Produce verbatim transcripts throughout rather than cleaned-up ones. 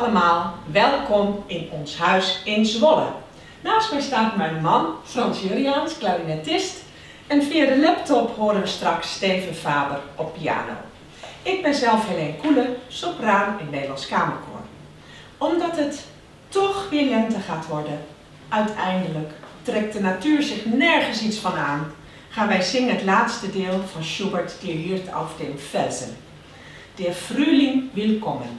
allemaal, welkom in ons huis in Zwolle. Naast mij staat mijn man, Frans Juriaans, klarinetist. En via de laptop horen we straks Steven Faber op piano. Ik ben zelf Helene Koelen, sopraan in Nederlands Kamerkoor. Omdat het toch weer lente gaat worden, uiteindelijk trekt de natuur zich nergens iets van aan, gaan wij zingen het laatste deel van Schubert, Die Hirt auf dem Felsen. Der Frühling will kommen.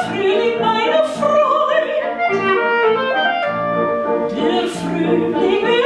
Frühling